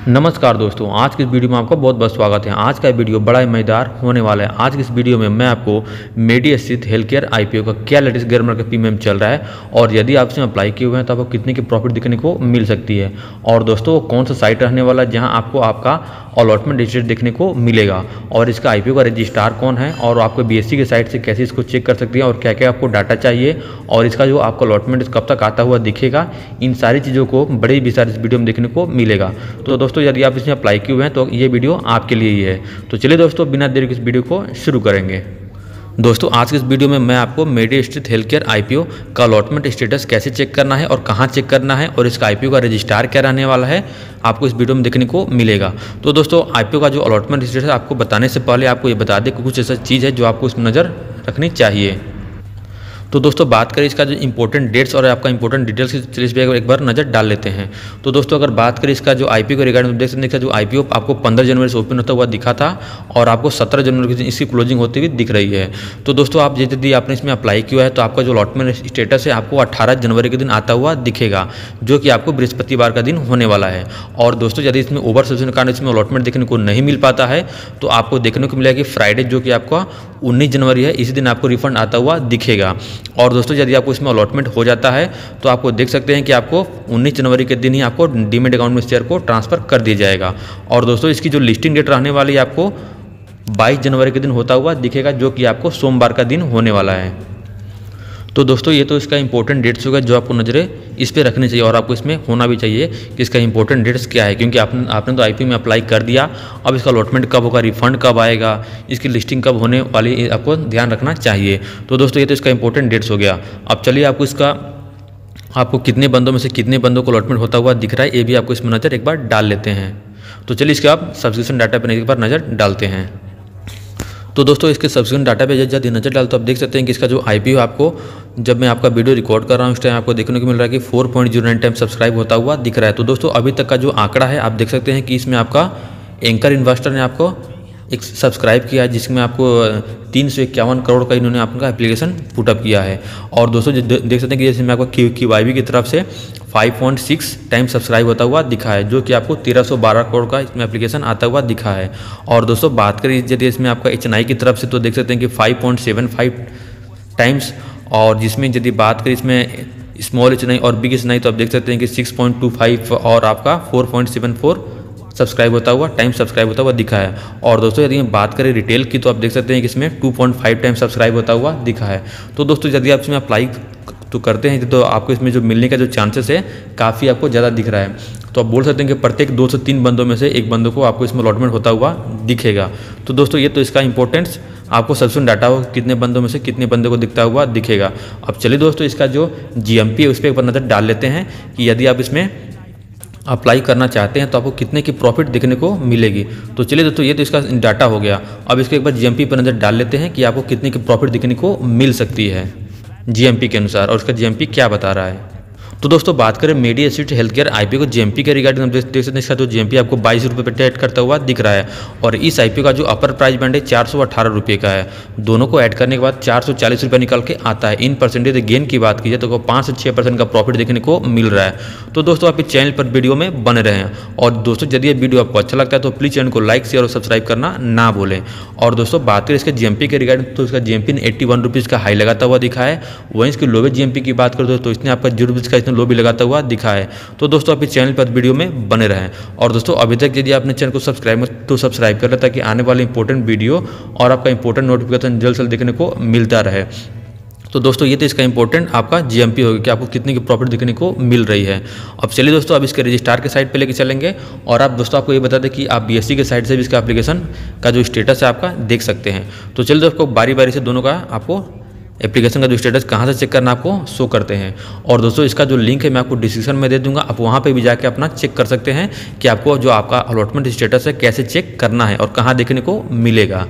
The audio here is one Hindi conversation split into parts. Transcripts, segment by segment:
नमस्कार दोस्तों, आज की इस वीडियो में आपका बहुत बहुत स्वागत है। आज का वीडियो बड़ा ही मजेदार होने वाला है। आज की इस वीडियो में मैं आपको Medi Assist health care IPO का क्या लेटेस्ट गियर मार्केट प्रीमियम चल रहा है और यदि आप इसमें अप्लाई किए हुए हैं तो आपको कितने की प्रॉफिट दिखने को मिल सकती है, और दोस्तों कौन सा साइट रहने वाला है जहाँ आपको आपका अलॉटमेंट रजिस्ट्रेट देखने को मिलेगा, और इसका आईपीओ का रजिस्ट्रार कौन है, और आपको बीएससी के साइट से कैसे इसको चेक कर सकती हैं, और क्या क्या आपको डाटा चाहिए, और इसका जो आपका अलॉटमेंट कब तक आता हुआ दिखेगा, इन सारी चीज़ों को बड़े विस्तार इस वीडियो में देखने को मिलेगा। तो दोस्तों यदि आप इसमें अप्लाई किए हुए हैं तो ये वीडियो आपके लिए ही है। तो चलिए दोस्तों बिना देरी के इस वीडियो को शुरू करेंगे। दोस्तों आज के इस वीडियो में मैं आपको Medi Assist health care IPO का अलॉटमेंट स्टेटस कैसे चेक करना है और कहां चेक करना है, और इसका आईपीओ का रजिस्ट्रार क्या रहने वाला है, आपको इस वीडियो में देखने को मिलेगा। तो दोस्तों आईपीओ का जो अलॉटमेंट स्टेटस आपको बताने से पहले आपको ये बता दें कि कुछ ऐसा चीज़ है जो आपको इसमें नज़र रखनी चाहिए। तो दोस्तों बात करें इसका जो इंपॉर्टेंट डेट्स और आपका इंपॉर्टेंट डिटेल्स की लिस्ट पे एक बार नज़र डाल लेते हैं। तो दोस्तों अगर बात करें इसका जो आईपीओ के रिगार्डिंग देख सकते हैं, जो आईपीओ आपको 15 जनवरी से ओपन होता हुआ दिखा था और आपको 17 जनवरी के दिन इसकी क्लोजिंग होती हुई दिख रही है। तो दोस्तों आप यदि आपने इसमें अप्लाई किया है तो आपका जो अलॉटमेंट स्टेटस है आपको 18 जनवरी के दिन आता हुआ दिखेगा, जो कि आपको बृहस्पतिवार का दिन होने वाला है। और दोस्तों यदि इसमें ओवर सब्सिडी के कारण इसमें अलॉटमेंट देखने को नहीं मिल पाता है तो आपको देखने को मिलेगा कि फ्राइडे जो कि आपका 19 जनवरी है, इसी दिन आपको रिफंड आता हुआ दिखेगा। और दोस्तों यदि आपको इसमें अलॉटमेंट हो जाता है तो आपको देख सकते हैं कि आपको 19 जनवरी के दिन ही आपको डीमेट अकाउंट में शेयर को ट्रांसफ़र कर दिया जाएगा। और दोस्तों इसकी जो लिस्टिंग डेट रहने वाली है आपको 22 जनवरी के दिन होता हुआ दिखेगा, जो कि आपको सोमवार का दिन होने वाला है। तो दोस्तों ये तो इसका इंपॉर्टेंट डेट्स होगा जो आपको नज़रें इस पर रखनी चाहिए, और आपको इसमें होना भी चाहिए कि इसका इंपॉर्टेंट डेट्स क्या है, क्योंकि आपने तो आईपीओ में अप्लाई कर दिया। अब इसका अलॉटमेंट कब होगा, रिफंड कब आएगा, इसकी लिस्टिंग कब होने वाली, आपको ध्यान रखना चाहिए। तो दोस्तों ये तो इसका इंपॉर्टेंट डेट्स हो गया। अब चलिए आपको कितने बंदों में से कितने बंदों को अलॉटमेंट होता हुआ दिख रहा है, ये भी आपको इसमें नज़र एक बार डाल लेते हैं। तो चलिए इसके आप सब्सक्रिप्शन डाटा पर एक बार नज़र डालते हैं। तो दोस्तों इसके सब्सक्रिप्शन डाटा पे जब नज़र डाल तो आप देख सकते हैं कि इसका जो आईपीओ आपको जब मैं आपका वीडियो रिकॉर्ड कर रहा हूँ उस टाइम आपको देखने को मिल रहा है कि 4.09 टाइम सब्सक्राइब होता हुआ दिख रहा है। तो दोस्तों अभी तक का जो आंकड़ा है आप देख सकते हैं कि इसमें आपका एंकर इन्वेस्टर ने आपको एक सब्सक्राइब किया है, जिसमें आपको 351 करोड़ का इन्होंने आपका एप्लीकेशन पुटअप किया है। और दोस्तों देख सकते हैं कि जैसे मैं आपको QYB की तरफ से 5.6 टाइम सब्सक्राइब होता हुआ दिखा है, जो कि आपको 1312 करोड़ का इसमें एप्लीकेशन आता हुआ दिखा है। और दोस्तों बात करें यदि इसमें आपका HNI की तरफ से तो देख सकते हैं कि 5.75 टाइम्स, और जिसमें यदि बात करें इसमें स्मॉल HNI और बिग HNI तो आप देख सकते हैं कि 6.25 और आपका 4.74 सब्सक्राइब होता हुआ टाइम सब्सक्राइब होता हुआ दिखा है। और दोस्तों यदि बात करें रिटेल की तो आप देख सकते हैं कि इसमें 2.5 टाइम सब्सक्राइब होता हुआ दिखा है। तो दोस्तों यदि आप इसमें अप्लाई तो करते हैं तो आपको इसमें जो मिलने का जो चांसेस है काफ़ी आपको ज़्यादा दिख रहा है। तो आप बोल सकते हैं कि प्रत्येक 2 से 3 बंदों में से एक बंदों को आपको इसमें अलॉटमेंट होता हुआ दिखेगा। तो दोस्तों ये तो इसका इंपॉर्टेंस आपको सब्सक्रिप्शन डाटा हो कितने बंदों में से कितने बंदे को दिखता हुआ दिखेगा। अब चलिए दोस्तों इसका जो GMP है उस पर एक बार नज़र डाल लेते हैं कि यदि आप इसमें अप्लाई करना चाहते हैं तो आपको कितने की प्रॉफिट देखने को मिलेगी। तो चलिए दोस्तों ये तो इसका डाटा हो गया। अब इसको एक बार GMP पर नज़र डाल लेते हैं कि आपको कितने की प्रॉफिट देखने को मिल सकती है GMP के अनुसार, और इसका GMP क्या बता रहा है। तो दोस्तों बात करें Medi Assist health care IPO को GMP के रिगार्डिंग हम देख सकते हैं इसका जो GMP आपको 22 रुपये पर ट्रेड करता हुआ दिख रहा है, और इस आईपीओ का जो अपर प्राइस बैंड है 418 रुपये का है। दोनों को ऐड करने के बाद 440 रुपये निकल के आता है। इन परसेंटेज गेन की बात की जाए तो 5 से 6% का प्रॉफिट देखने को मिल रहा है। तो दोस्तों आप इस चैनल पर वीडियो में बने रहें, और दोस्तों यदि ये वीडियो आपको अच्छा लगता है तो प्लीज़ चैनल को लाइक शेयर और सब्सक्राइब करना ना भूलें। और दोस्तों बात करें इसके GMP के रिगार्डिंग तो इसका GMP ने 81 रुपीज़ का हाई लगाता हुआ दिखा है। वहीं इसकी लोवेस्ट GMP की बात करें तो इसने आपका 0 रुपीज़ का इसने लो भी लगाता हुआ दिखा है। तो दोस्तों आप इस चैनल पर वीडियो में बने रहें, और दोस्तों अभी तक यदि आपने चैनल को सब्सक्राइब कर लें ताकि आने वाले इंपॉर्टेंट वीडियो और आपका इंपॉर्टेंट नोटिफिकेशन जल्द से जल्द देखने को मिलता रहे। तो दोस्तों ये तो इसका इंपॉर्टेंट आपका GMP होगा कि आपको कितने की प्रॉफिट देखने को मिल रही है। अब चलिए दोस्तों अब इसके रजिस्ट्रार के साइट पे लेके चलेंगे, और आप दोस्तों आपको ये बता दें कि आप BSC के साइट से भी इसका एप्लीकेशन का जो स्टेटस है आपका देख सकते हैं। तो चलिए दोस्तों बारी बारी से दोनों का आपको एप्लीकेशन का जो स्टेटस कहाँ से चेक करना आपको शो करते हैं। और दोस्तों इसका जो लिंक है मैं आपको डिस्क्रिप्शन में दे दूंगा, आप वहाँ पे भी जाके अपना चेक कर सकते हैं कि आपको जो आपका अलॉटमेंट स्टेटस है कैसे चेक करना है और कहाँ देखने को मिलेगा।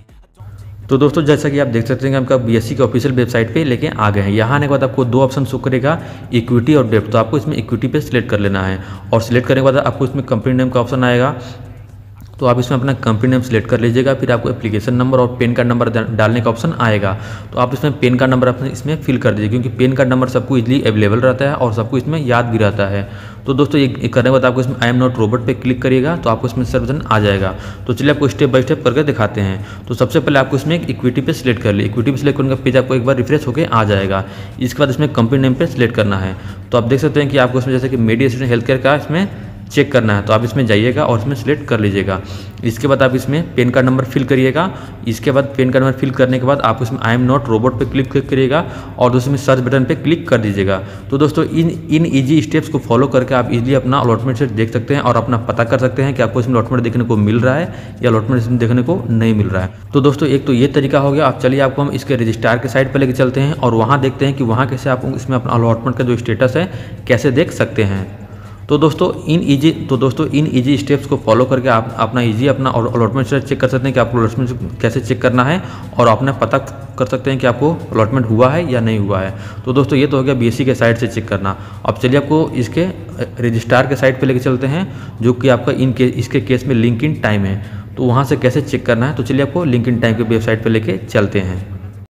तो दोस्तों जैसा कि आप देख सकते हैं कि आपका BSC के ऑफिशियल वेबसाइट पे लेके आ गए हैं। यहाँ आने के बाद आपको 2 ऑप्शन शो करेगा, इक्विटी और डेप्थ। तो आपको इसमें इक्विटी पे सिलेक्ट कर लेना है, और सिलेक्ट करने के बाद आपको इसमें कंपनी नेम का ऑप्शन आएगा। तो आप इसमें अपना कंपनी नेम सेलेक्ट कर लीजिएगा। फिर आपको एप्लीकेशन नंबर और पैन कार्ड नंबर डालने का ऑप्शन आएगा। तो आप इसमें पैन कार्ड नंबर अपने इसमें फिल कर दीजिए, क्योंकि पैन कार्ड नंबर सबको इजीली अवेलेबल रहता है और सबको इसमें याद भी रहता है। तो दोस्तों ये करने के बाद आपको इसमें आई एम नॉट रोबोट पे क्लिक करिएगा तो आपको इसमें सर्च बटन आ जाएगा। तो चलिए आपको स्टेप बाय स्टेप करके दिखाते हैं। तो सबसे पहले आपको इसमें एक इक्विटी पे सिलेक्ट कर ली। इक्विटी पे सिलेक्ट करने का पेज आपको एक बार रिफ्रेश होकर आ जाएगा। इसके बाद इसमें कंपनी नेम पे सिलेक्ट करना है। तो आप देख सकते हैं कि आपको इसमें जैसे कि मेडी असिस्टेंट हेल्थ केयर का इसमें चेक करना है, तो आप इसमें जाइएगा और इसमें सिलेक्ट कर लीजिएगा। इसके बाद आप इसमें पैन कार्ड नंबर फिल करिएगा। इसके बाद पैन कार्ड नंबर फिल करने के बाद आप इसमें आई एम नॉट रोबोट पे क्लिक करिएगा और दोस्तों में सर्च बटन पे क्लिक कर दीजिएगा। तो दोस्तों इन इजी स्टेप्स को फॉलो करके आप इजीली अपना अलॉटमेंट से देख सकते हैं और अपना पता कर सकते हैं कि आपको इसमें अलॉटमेंट देखने को मिल रहा है या अलॉटमेंट इसमें देखने को नहीं मिल रहा है। तो दोस्तों एक तो ये तरीका हो गया। आप चलिए आपको हम इसके रजिस्ट्रार के साइट पर लेकर चलते हैं और वहाँ देखते हैं कि वहाँ कैसे आप इसमें अपना अलॉटमेंट का जो स्टेटस है कैसे देख सकते हैं। तो दोस्तों इन इजी स्टेप्स को फॉलो करके आप अपना अलॉटमेंट चेक कर सकते हैं कि आपको अलॉटमेंट कैसे चेक करना है और अपना पता कर सकते हैं कि आपको अलॉटमेंट हुआ है या नहीं हुआ है। तो दोस्तों ये तो हो गया बीएससी के साइट से चेक करना। अब चलिए आपको इसके रजिस्ट्रार के साइट पे लेके चलते हैं, जो कि आपका इसके केस में लिंक इन टाइम है। तो वहाँ से कैसे चेक करना है, तो चलिए आपको लिंक इन टाइम के वेबसाइट पर लेके चलते हैं।